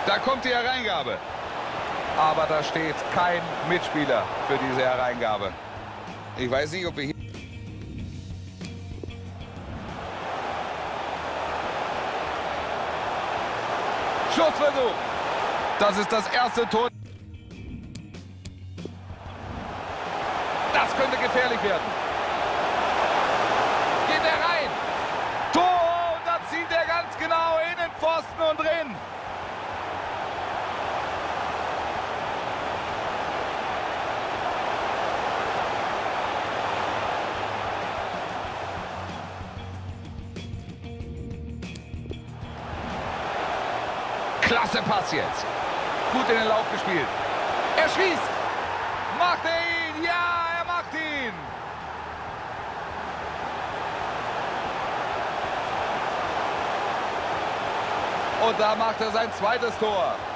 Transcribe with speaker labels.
Speaker 1: Da kommt die Hereingabe. Aber da steht kein Mitspieler für diese Hereingabe. Ich weiß nicht, ob wir hier... Schussversuch. Das ist das erste Tor. Das könnte gefährlich werden. Geht er rein. Tor. Und da zieht er ganz genau in den Pfosten und drin. Klasse Pass jetzt. Gut in den Lauf gespielt. Er schießt. Macht er ihn? Ja, er macht ihn. Und da macht er sein zweites Tor.